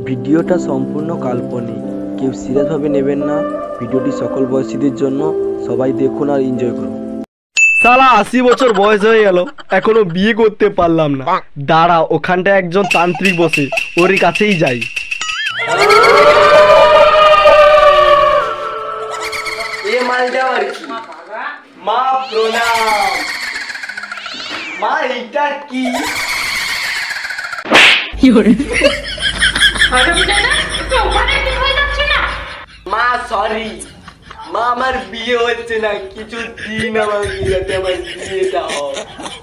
ভিডিওটা সম্পূর্ণ কাল্পনিক, কেউ সিরিয়াসভাবে নেবেন না। ভিডিওটি সকল বয়সীদের জন্য, সবাই দেখুন আর এনজয় করুন। সালা 80 বছর বয়স হয়ে গেল, এখনো বিয়ে করতে পারলাম না। দাঁড়া, ওখানটায় একজন তান্ত্রিক বসে, ওর কাছেই যাই। এ মালটা আর কি? মা প্রণাম। মা এইটা কি? মা সরি, মা আমার বিয়ে হচ্ছে না, কিছু দিন আমাকে যাতে আমার বিয়েটা হয়।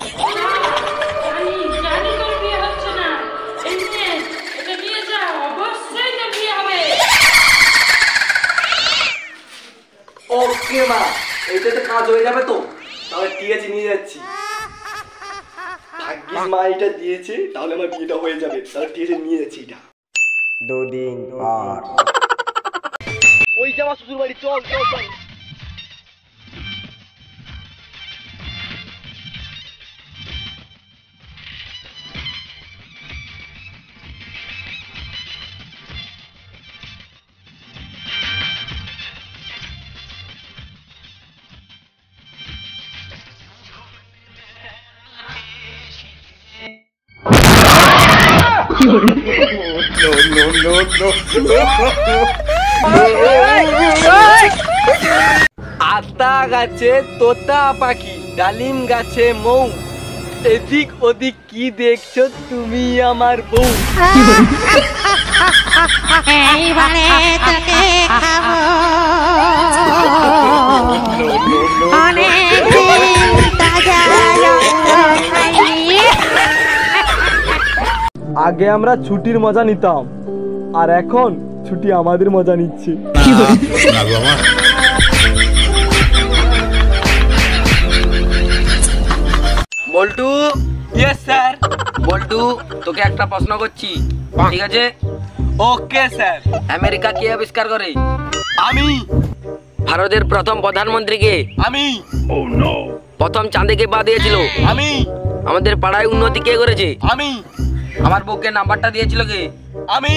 ওকে মা, এইটাতে কাজ হয়ে যাবে তো? তাহলে ঠিক আছে, নিয়ে যাচ্ছি। ভাগ্যিস মা এটা দিয়েছে, তাহলে আমার বিয়েটা হয়ে যাবে। তাহলে ঠিক আছে, নিয়ে যাচ্ছি এটা। 2 দিন পর ওই যে আমার শ্বশুর বাড়ি, চল চল চল। আতা গাছে তোতা পাখি, ডালিম গাছে মৌ, এদিক ওদিক কি দেখছো তুমি আমার বউ? এইবারে তোকে খাবো অনেকদিন তাজা খাইনি। আগে আমরা ছুটির মজা নিতাম, আর এখন ছুটি আমাদের মজা নিচ্ছে। বল্টু। Yes sir. বল্টু, তোকে একটা প্রশ্ন করছি, ঠিক আছে? Okay sir. আমেরিকা কে আবিষ্কার করে? আমি। ভারতের প্রথম প্রধানমন্ত্রী কে? আমি। প্রথম চাঁদে কে পা দিয়েছিল? আমি। আমাদের পাড়ায় উন্নতি কে করেছে? আমি। আমার বউকে নাম্বারটা দিয়েছিল কে? আমি।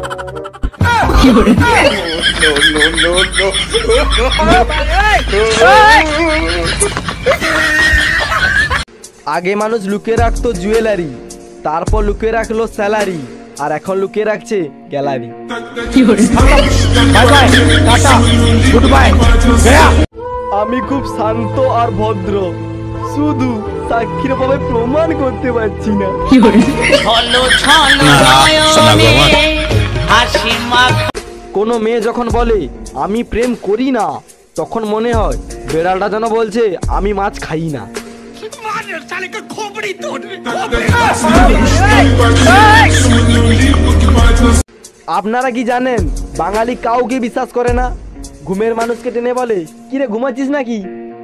আগে মানুষ লুকিয়ে রাখতো জুয়েলারি, তারপর লুকিয়ে রাখলো স্যালারি, আর এখন লুকিয়ে রাখছে গ্যালারি। আমি খুব শান্ত আর ভদ্র, শুধু সাক্ষীর ভাবে প্রমাণ করতে পারছি না। কোনো মেয়ে যখন বলে আমি প্রেম করি না, তখন মনে হয় বেড়ালটা যেন বলছে আমি মাছ খাই না। আপনারা কি জানেন, বাঙালি কাউকে বিশ্বাস করে না। ঘুমের মানুষকে টেনে বলে কিরে ঘুমাচ্ছিস নাকি?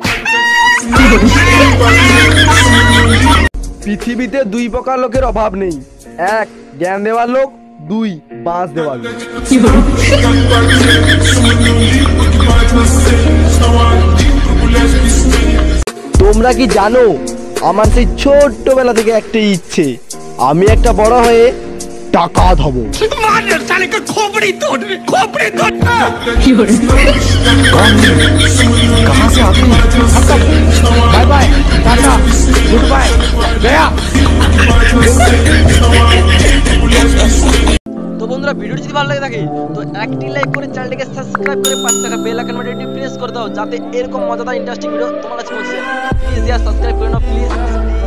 পৃথিবীতে 2 প্রকার লোকের অভাব নেই, 1 জ্ঞান দেওয়ার লোক, 2 বাঁশ দেওয়ার লোক। তোমরা কি জানো, আমার সেই ছোট্টবেলা থেকে একটাই ইচ্ছে, আমি একটা বড় হয়ে টাকা ধবো। Bye bye, tata, good bye, গয়া। তো বন্ধুরা, ভিডিওটি যদি ভালো লাগে থাকে তো একটি লাইক করে চ্যানেলটিকে সাবস্ক্রাইব করে পাশে থাকা বেল আইকন বাটনটি প্রেস করে দাও, যাতে এরকম মজাদার ইন্টারেস্টিং ভিডিও তোমার কাছে পৌঁছে যায়। প্লিজ সাবস্ক্রাইব করে নাও, প্লিজ।